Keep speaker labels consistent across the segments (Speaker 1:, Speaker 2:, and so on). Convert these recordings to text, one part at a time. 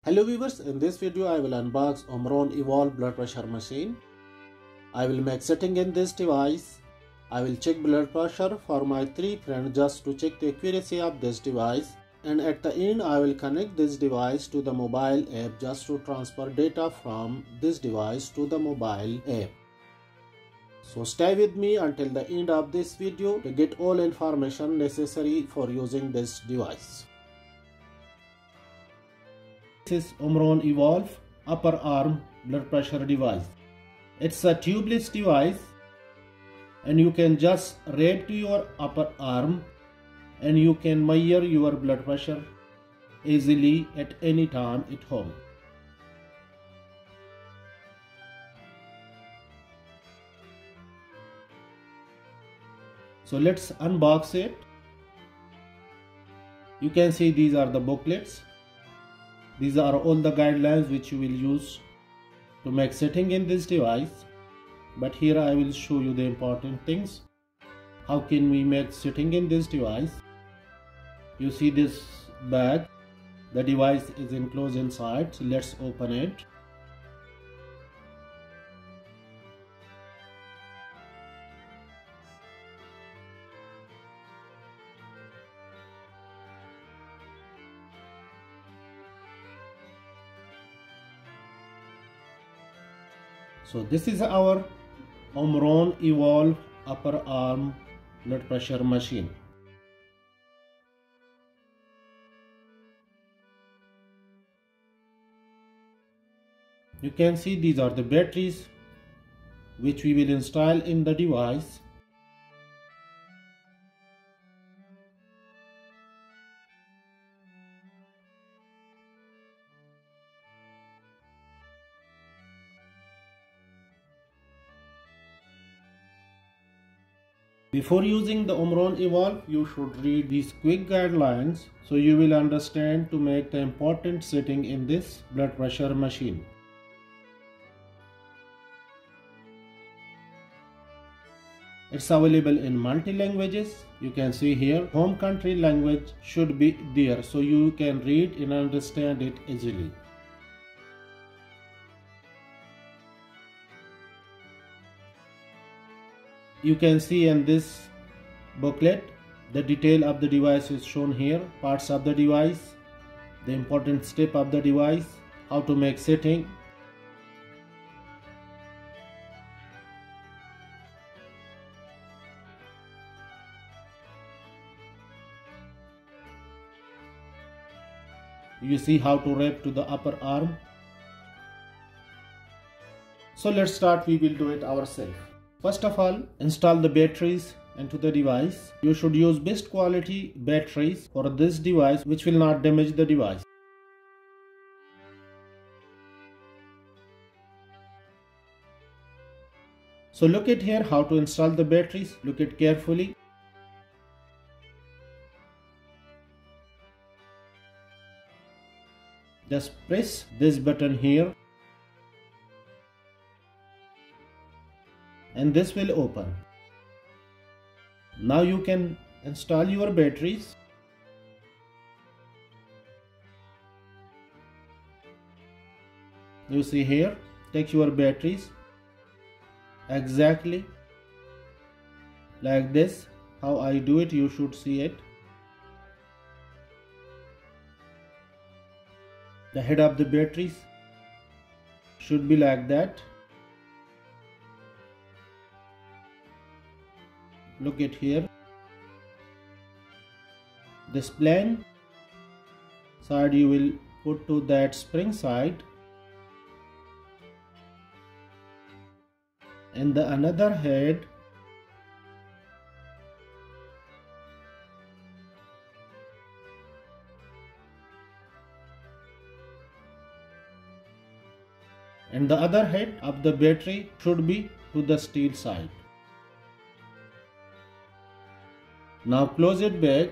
Speaker 1: Hello viewers, in this video I will unbox Omron Evolv blood pressure machine. I will make setting in this device. I will check blood pressure for my 3 friends just to check the accuracy of this device, and at the end I will connect this device to the mobile app just to transfer data from this device to the mobile app. So stay with me until the end of this video to get all information necessary for using this device. This is Omron Evolv upper arm blood pressure device. It's a tubeless device and you can just wrap to your upper arm and you can measure your blood pressure easily at any time at home. So let's unbox it. You can see these are the booklets. These are all the guidelines which you will use to make setting in this device. But here I will show you the important things. How can we make setting in this device? You see this bag. The device is enclosed inside. So let's open it. So this is our Omron Evolv upper arm blood pressure machine. You can see these are the batteries which we will install in the device. Before using the Omron Evolv, you should read these quick guidelines so you will understand to make the important setting in this blood pressure machine. It's available in multi languages. You can see here home country language should be there so you can read and understand it easily. You can see in this booklet the detail of the device is shown here, parts of the device, the important step of the device, how to make setting. You see how to wrap to the upper arm. So let's start, we will do it ourselves. First of all, install the batteries into the device. You should use best quality batteries for this device which will not damage the device. So look at here how to install the batteries. Look at carefully. Just press this button here and this will open. Now you can install your batteries. You see here, take your batteries exactly like this. How I do it, you should see it. The head of the batteries should be like that. Look at here. This plain side you will put to that spring side, and the another head and the other head of the battery should be to the steel side. Now close it back.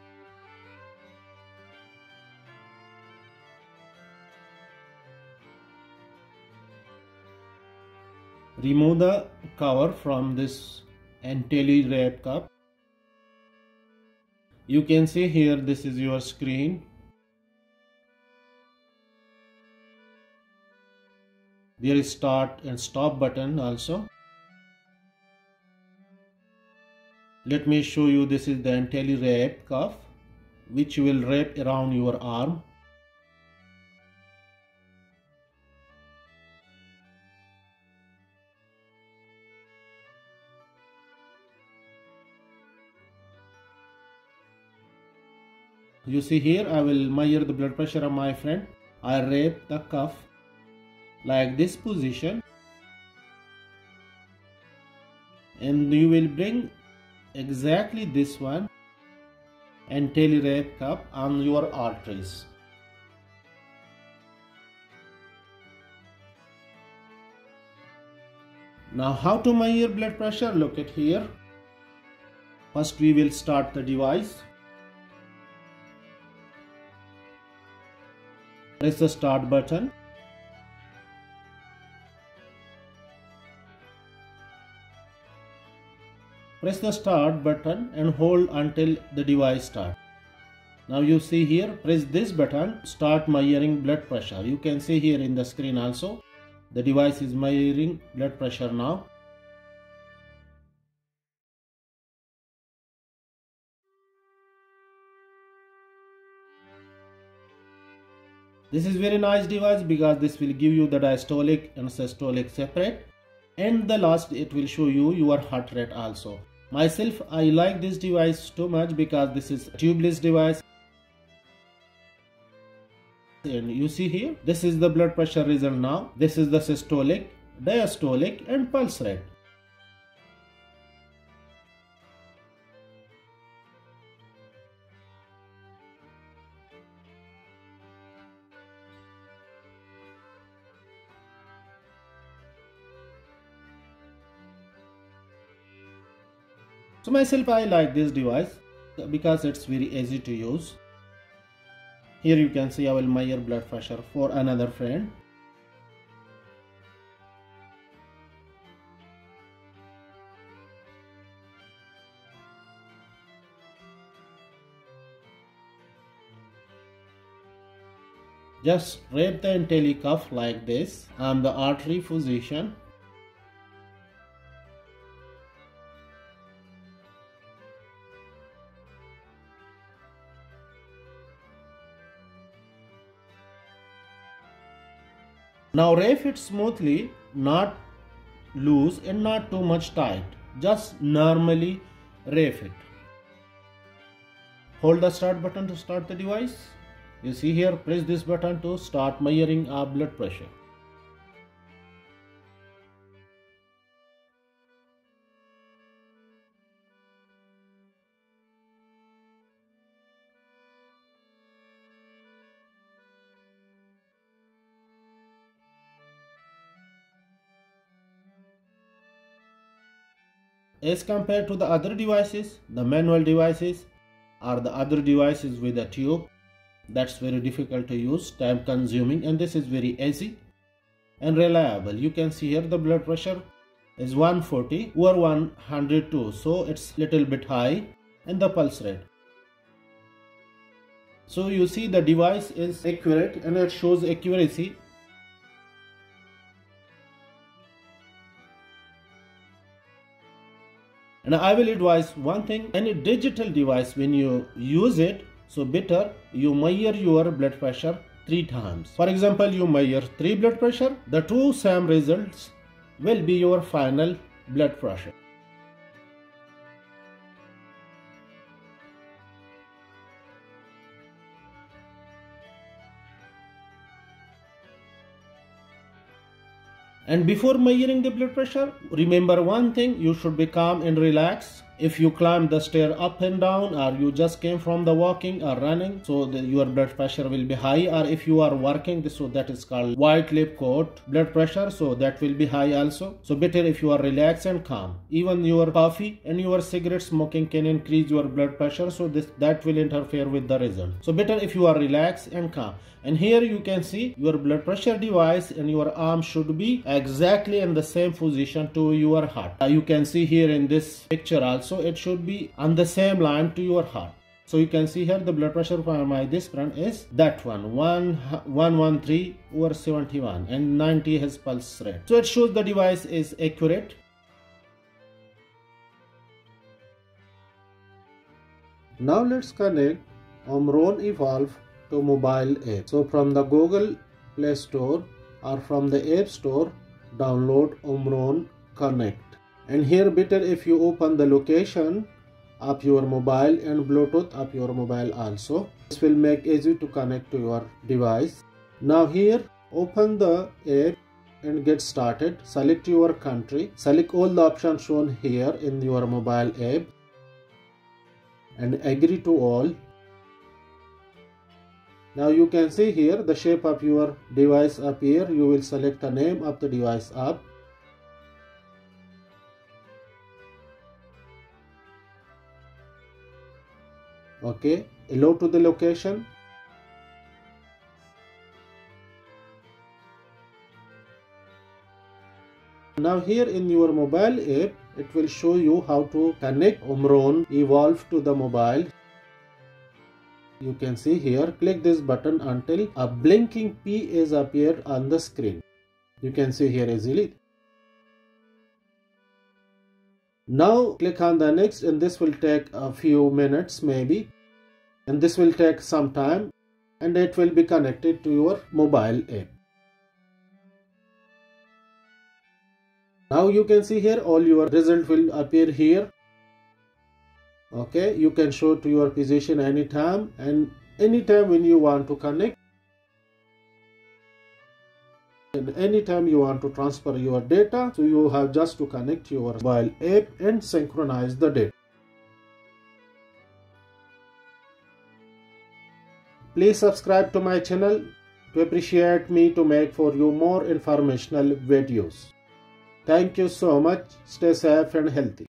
Speaker 1: Remove the cover from this anti-wrap cup. You can see here this is your screen. There is start and stop button also. Let me show you, this is the anti-wrap cuff which will wrap around your arm. You see here, I will measure the blood pressure of my friend. I wrap the cuff like this position, and you will bring exactly this one and tele-wrap cuff on your arteries. Now how to measure blood pressure? Look at here. First we will start the device. Press the start button. Press the start button and hold until the device starts. Now you see here, press this button, start measuring blood pressure. You can see here in the screen also, the device is measuring blood pressure now. This is very nice device because this will give you the diastolic and systolic separate. And the last, it will show you your heart rate also. Myself, I like this device too much because this is a tubeless device. And you see here, this is the blood pressure result now. This is the systolic, diastolic and pulse rate. So myself, I like this device because it's very easy to use. Here you can see I will measure blood pressure for another friend. Just wrap the antennae cuff like this on the artery position. Now wrap it smoothly, not loose and not too much tight. Just normally wrap it. Hold the start button to start the device. You see here, press this button to start measuring our blood pressure. As compared to the other devices, the manual devices or the other devices with a tube, that's very difficult to use, time consuming, and this is very easy and reliable. You can see here the blood pressure is 140 over 102, so it's little bit high, and the pulse rate. So you see the device is accurate and it shows accuracy. And I will advise one thing, any digital device when you use it, so better you measure your blood pressure 3 times. For example, you measure 3 blood pressure, the 2 same results will be your final blood pressure. And before measuring the blood pressure, remember one thing, you should be calm and relaxed. If you climb the stair up and down, or you just came from the walking or running, so your blood pressure will be high. Or if you are working, so that is called white lip coat blood pressure, so that will be high also. So better if you are relaxed and calm. Even your coffee and your cigarette smoking can increase your blood pressure, so that will interfere with the result. So better if you are relaxed and calm. And here you can see your blood pressure device and your arm should be exactly in the same position to your heart. You can see here in this picture also, it should be on the same line to your heart. So you can see here the blood pressure for my this friend is that one 113/71 and 90 his pulse rate. So it shows the device is accurate. Now let's connect Omron Evolv to mobile app. So from the Google Play Store or from the App Store, download Omron Connect. And here better if you open the location of your mobile and Bluetooth of your mobile also. This will make easy to connect to your device. Now here open the app and get started. Select your country. Select all the options shown here in your mobile app and agree to all. Now you can see here the shape of your device appear. You will select the name of the device app. Okay, allow to the location. Now here in your mobile app, it will show you how to connect Omron Evolv to the mobile. You can see here, click this button until a blinking P is appeared on the screen. You can see here easily. Now click on the next and this will take a few minutes maybe. And this will take some time and it will be connected to your mobile app. Now you can see here all your result will appear here. Okay, you can show to your physician anytime and anytime when you want to connect. And anytime you want to transfer your data, so you have just to connect your mobile app and synchronize the data. Please subscribe to my channel to appreciate me to make for you more informational videos. Thank you so much. Stay safe and healthy.